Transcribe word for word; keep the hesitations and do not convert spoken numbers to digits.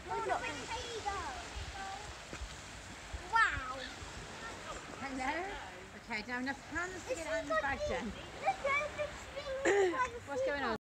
Wow. Hello? Okay, do you have enough hands to get out of the bag, Jen? The jellyfish thing. What's going on?